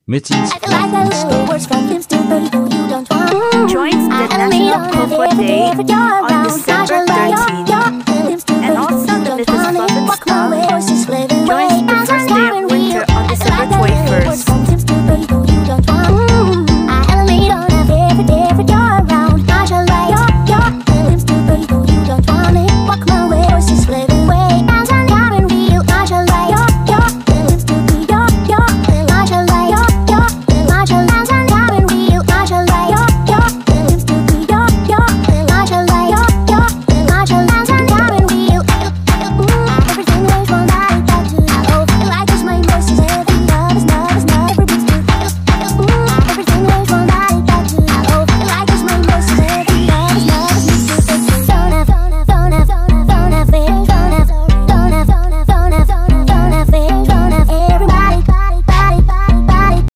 Mittens, I like the little words from him, stupid who you don't want. Joins the National Cocoa Day on December 13th. And also the Mittens Fluff and Scarf joins the first day of winter on December 21st.